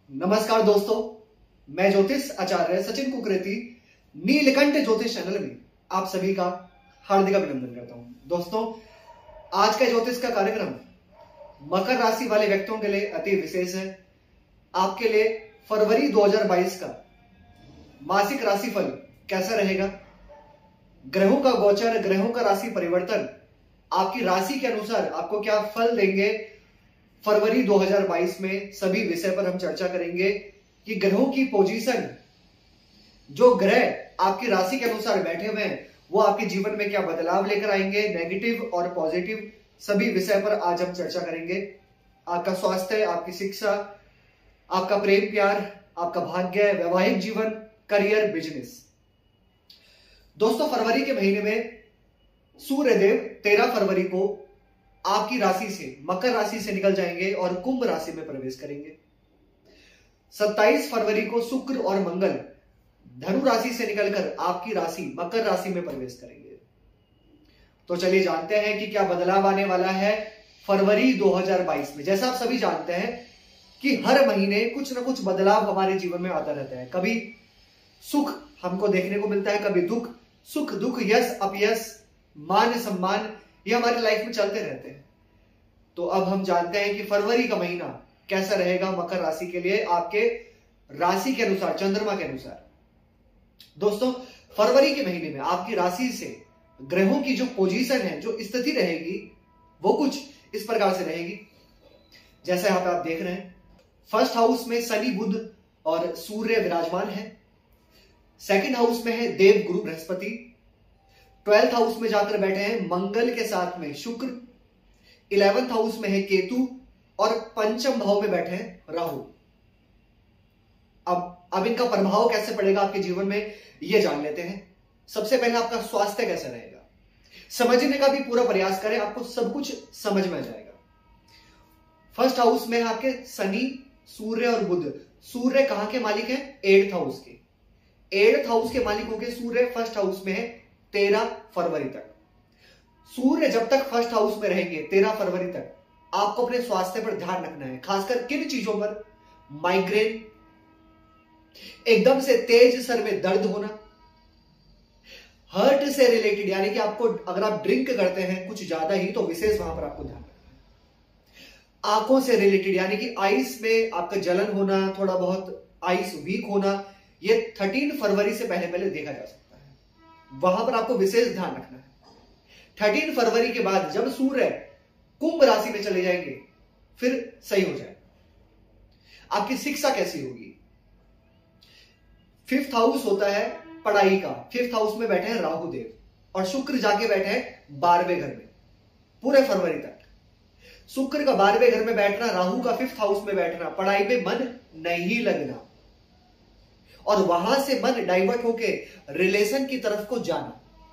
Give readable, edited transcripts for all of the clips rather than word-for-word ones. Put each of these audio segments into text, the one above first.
नमस्कार दोस्तों, मैं ज्योतिष आचार्य सचिन कुकरेती नीलकंठ ज्योतिष चैनल में आप सभी का हार्दिक अभिनंदन करता हूं। दोस्तों, आज का ज्योतिष का कार्यक्रम मकर राशि वाले व्यक्तियों के लिए अति विशेष है। आपके लिए फरवरी 2022 का मासिक राशिफल कैसा रहेगा, ग्रहों का गोचर, ग्रहों का राशि परिवर्तन आपकी राशि के अनुसार आपको क्या फल देंगे, फरवरी 2022 में सभी विषय पर हम चर्चा करेंगे कि ग्रहों की पोजीशन, जो ग्रह आपकी राशि के अनुसार बैठे हुए हैं वो आपके जीवन में क्या बदलाव लेकर आएंगे, नेगेटिव और पॉजिटिव सभी विषय पर आज हम चर्चा करेंगे। आपका स्वास्थ्य, आपकी शिक्षा, आपका प्रेम प्यार, आपका भाग्य, वैवाहिक जीवन, करियर, बिजनेस। दोस्तों, फरवरी के महीने में सूर्यदेव 13 फरवरी को आपकी राशि से, मकर राशि से निकल जाएंगे और कुंभ राशि में प्रवेश करेंगे। 27 फरवरी को शुक्र और मंगल धनु राशि से निकलकर आपकी राशि मकर राशि में प्रवेश करेंगे। तो चलिए जानते हैं कि क्या बदलाव आने वाला है फरवरी 2022 में। जैसा आप सभी जानते हैं कि हर महीने कुछ ना कुछ बदलाव हमारे जीवन में आता रहता है। कभी सुख हमको देखने को मिलता है, कभी दुख, सुख दुख, यश अपयश, मान सम्मान, ये हमारी लाइफ में चलते रहते हैं। तो अब हम जानते हैं कि फरवरी का महीना कैसा रहेगा मकर राशि के लिए, आपके राशि के अनुसार, चंद्रमा के अनुसार। दोस्तों, फरवरी के महीने में आपकी राशि से ग्रहों की जो पोजीशन है, जो स्थिति रहेगी, वो कुछ इस प्रकार से रहेगी जैसे यहां पे आप देख रहे हैं। फर्स्ट हाउस में शनि, बुध और सूर्य विराजमान है। सेकंड हाउस में है देव, गुरु, बृहस्पति। 12th हाउस में जाकर बैठे हैं मंगल के साथ में शुक्र। 11th हाउस में है केतु और पंचम भाव में बैठे हैं राहु। अब इनका प्रभाव कैसे पड़ेगा आपके जीवन में, ये जान लेते हैं। सबसे पहले आपका स्वास्थ्य कैसा रहेगा, समझने का भी पूरा प्रयास करें, आपको सब कुछ समझ में आ जाएगा। फर्स्ट हाउस में आपके शनि, सूर्य और बुध। सूर्य कहां के मालिक हैं? 8th हाउस के। 8th हाउस के मालिक होंगे सूर्य। फर्स्ट हाउस में है 13 फरवरी तक। सूर्य जब तक फर्स्ट हाउस में रहेंगे 13 फरवरी तक, आपको अपने स्वास्थ्य पर ध्यान रखना है। खासकर किन चीजों पर? माइग्रेन, एकदम से तेज सर में दर्द होना, हार्ट से रिलेटेड, यानी कि आपको अगर आप ड्रिंक करते हैं कुछ ज्यादा ही तो विशेष वहां पर आपको ध्यान रखना है। आंखों से रिलेटेड, यानी कि आइस में आपका जलन होना, थोड़ा बहुत आइस वीक होना, ये 13 फरवरी से पहले पहले देखा जा सकता है। वहां पर आपको विशेष ध्यान रखना है। 13 फरवरी के बाद जब सूर्य कुंभ राशि में चले जाएंगे फिर सही हो जाए। आपकी शिक्षा कैसी होगी? 5th हाउस होता है पढ़ाई का। 5th हाउस में बैठे हैं राहु देव और शुक्र जाके बैठे हैं 12वें घर में पूरे फरवरी तक। शुक्र का 12वें घर में बैठना, राहु का 5th हाउस में बैठना, पढ़ाई में मन नहीं लगना और वहां से मन डाइवर्ट होके रिलेशन की तरफ को जाना।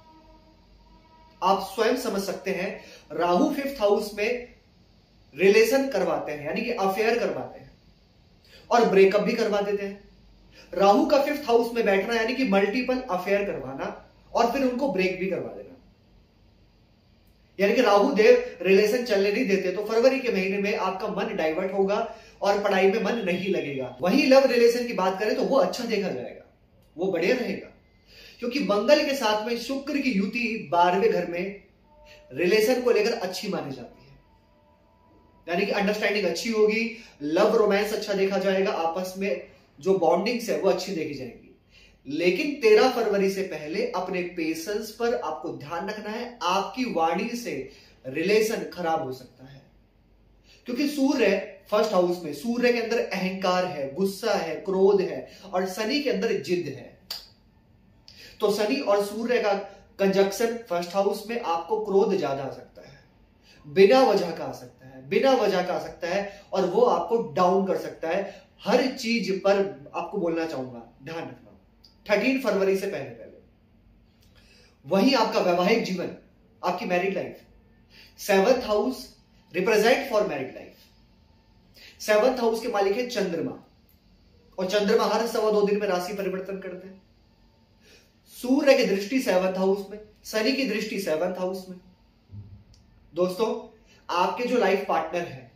आप स्वयं समझ सकते हैं, राहु 5th हाउस में रिलेशन करवाते हैं, यानी कि अफेयर करवाते हैं और ब्रेकअप भी करवा देते हैं। राहु का 5th हाउस में बैठना यानी कि मल्टीपल अफेयर करवाना और फिर उनको ब्रेक भी करवा देना। यानी कि राहु देव रिलेशन चलने नहीं देते, तो फरवरी के महीने में आपका मन डाइवर्ट होगा और पढ़ाई में मन नहीं लगेगा। वहीं लव रिलेशन की बात करें तो वो अच्छा देखा जाएगा, वो बढ़िया रहेगा, क्योंकि मंगल के साथ में शुक्र की युति 12वें घर में रिलेशन को लेकर अच्छी मानी जाती है। यानी कि अंडरस्टैंडिंग अच्छी होगी, लव रोमांस अच्छा देखा जाएगा, आपस में जो बॉन्डिंग्स है वो अच्छी देखी जाएगी। लेकिन 13 फरवरी से पहले अपने पेशेंस पर आपको ध्यान रखना है। आपकी वाणी से रिलेशन खराब हो सकता है, क्योंकि सूर्य फर्स्ट हाउस में, सूर्य के अंदर अहंकार है, गुस्सा है, क्रोध है और शनि के अंदर जिद है। तो शनि और सूर्य का कंजक्शन फर्स्ट हाउस में आपको क्रोध ज्यादा आ सकता है, बिना वजह का आ सकता है, बिना वजह का आ सकता है और वो आपको डाउन कर सकता है। हर चीज पर आपको बोलना चाहूंगा, ध्यान रखना 13 फरवरी से पहले पहले। वही आपका वैवाहिक जीवन, आपकी married life, 7th house represent for married life. 7th house के मालिक है चंद्रमा और चंद्रमा हर 2.25 दिन में राशि परिवर्तन करते हैं। सूर्य की दृष्टि 7th हाउस में, शनि की दृष्टि 7th हाउस में। दोस्तों, आपके जो लाइफ पार्टनर है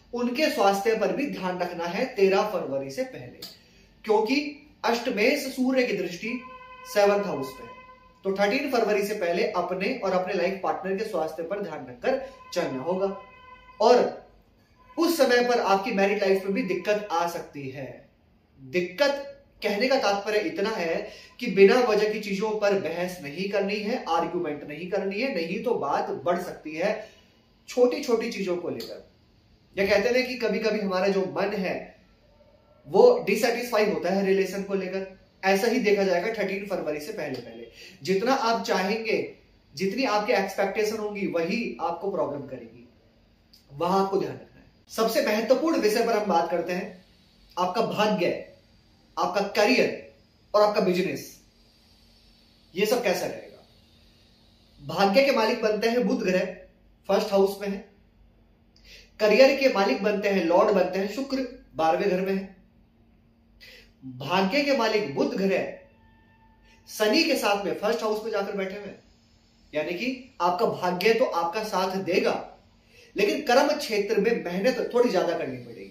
उनके स्वास्थ्य पर भी ध्यान रखना है 13 फरवरी से पहले, क्योंकि अष्टमेश सूर्य की दृष्टि 7th हाउस पे है। तो 13 फरवरी से पहले अपने और अपने लाइफ पार्टनर के स्वास्थ्य पर ध्यान रखकर चलना होगा। और उस समय पर आपकी मैरिड लाइफ में भी दिक्कत आ सकती है। दिक्कत कहने का तात्पर्य इतना है कि बिना वजह की चीजों पर बहस नहीं करनी है, आर्गुमेंट नहीं करनी है, नहीं तो बात बढ़ सकती है छोटी छोटी चीजों को लेकर। या कहते हैं कि कभी कभी हमारा जो मन है वो डिसैटिस्फाई होता है रिलेशन को लेकर। ऐसा ही देखा जाएगा 13 फरवरी से पहले पहले। जितना आप चाहेंगे, जितनी आपके एक्सपेक्टेशन होंगी, वही आपको प्रॉब्लम करेगी। वहां आपको ध्यान रखना है। सबसे महत्वपूर्ण विषय पर हम बात करते हैं, आपका भाग्य, आपका करियर और आपका बिजनेस। ये सब कैसा रहेगा? भाग्य के मालिक बनते हैं बुध ग्रह, 1st हाउस में है। करियर के मालिक बनते हैं, लॉर्ड बनते हैं शुक्र, 12वें घर में है। भाग्य के मालिक बुध ग्रह शनि के साथ में 1st हाउस में जाकर बैठे हुए, यानी कि आपका भाग्य तो आपका साथ देगा, लेकिन कर्म क्षेत्र में मेहनत थोड़ी ज्यादा करनी पड़ेगी।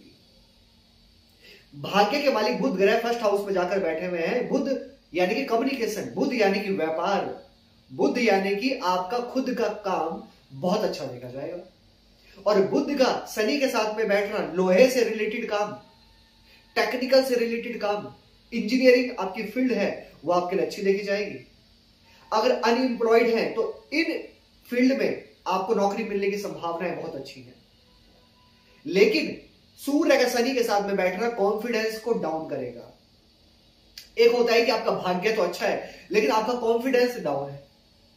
भाग्य के मालिक बुध ग्रह 1st हाउस में जाकर बैठे हुए हैं। बुध यानी कि कम्युनिकेशन, बुध यानी कि व्यापार, बुध यानी कि आपका खुद का काम बहुत अच्छा देखा जाएगा। और बुध का शनि के साथ में बैठना, लोहे से रिलेटेड काम, टेक्निकल से रिलेटेड काम, इंजीनियरिंग आपकी फील्ड है, वो आपके लिए अच्छी देखी जाएगी। अगर अनएम्प्लॉयड है तो इन फील्ड में आपको नौकरी मिलने की संभावनाएं बहुत अच्छी है। लेकिन सूर्य का शनि के साथ में बैठना कॉन्फिडेंस को डाउन करेगा। एक होता है कि आपका भाग्य तो अच्छा है लेकिन आपका कॉन्फिडेंस डाउन है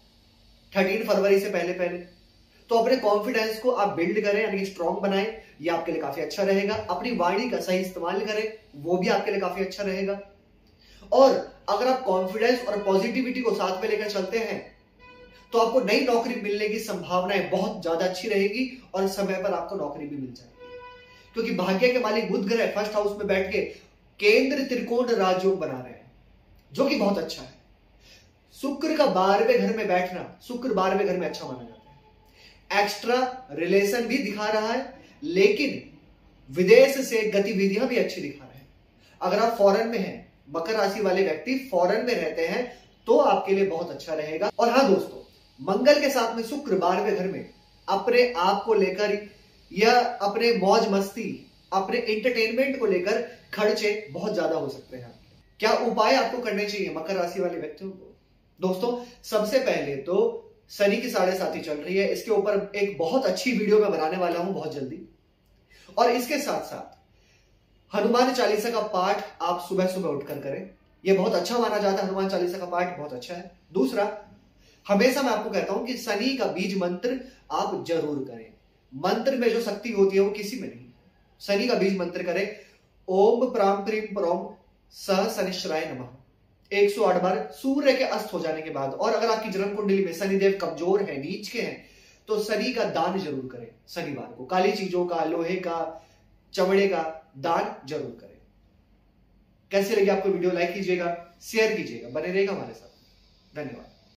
13 फरवरी से पहले पहले। तो अपने कॉन्फिडेंस को आप बिल्ड करें, यानी स्ट्रॉन्ग बनाएं, ये आपके लिए काफी अच्छा रहेगा। अपनी वाणी का सही इस्तेमाल करें, वो भी आपके लिए काफी अच्छा रहेगा। और अगर आप कॉन्फिडेंस और पॉजिटिविटी को साथ में लेकर चलते हैं तो आपको नई नौकरी मिलने की संभावनाएं बहुत ज्यादा अच्छी रहेगी और समय पर आपको नौकरी भी मिल जाएगी। क्योंकि भाग्य के मालिक बुध ग्रह 1st हाउस में बैठ के केंद्र त्रिकोण राजयोग बना रहे हैं, जो कि बहुत अच्छा है। शुक्र का 12वें घर में बैठना, शुक्र 12वें घर में अच्छा माना जाता है। एक्स्ट्रा रिलेशन भी दिखा रहा है, लेकिन विदेश से गतिविधियां भी अच्छी दिखा रहे हैं। अगर आप फॉरेन में हैं, मकर राशि वाले व्यक्ति फॉरेन में रहते हैं, तो आपके लिए बहुत अच्छा रहेगा। और हाँ दोस्तों, मंगल के साथ में शुक्र 12वें घर में अपने आप को लेकर या अपने मौज मस्ती, अपने एंटरटेनमेंट को लेकर खर्चे बहुत ज्यादा हो सकते हैं। क्या उपाय आपको करने चाहिए मकर राशि वाले व्यक्तियों को? दोस्तों, सबसे पहले तो शनि की 7.5 चल रही है, इसके ऊपर एक बहुत अच्छी वीडियो मैं बनाने वाला हूं बहुत जल्दी। और इसके साथ साथ हनुमान चालीसा का पाठ आप सुबह सुबह उठकर करें, यह बहुत अच्छा माना जाता है। हनुमान चालीसा का पाठ बहुत अच्छा है। दूसरा, हमेशा मैं आपको कहता हूं कि शनि का बीज मंत्र आप जरूर करें। मंत्र में जो शक्ति होती है वो किसी में नहीं। शनि का बीज मंत्र करें, ओम प्राम प्रीम प्रोम सह शनिश्चराय नमः, 108 बार सूर्य के अस्त हो जाने के बाद। और अगर आपकी जन्म कुंडली में शनिदेव कमजोर है, नीच के हैं, तो शनि का दान जरूर करें। शनिवार को काली चीजों का, लोहे का, चमड़े का दान जरूर करें। कैसे लगी आपको वीडियो? लाइक कीजिएगा, शेयर कीजिएगा, बने रहेगा हमारे साथ। धन्यवाद।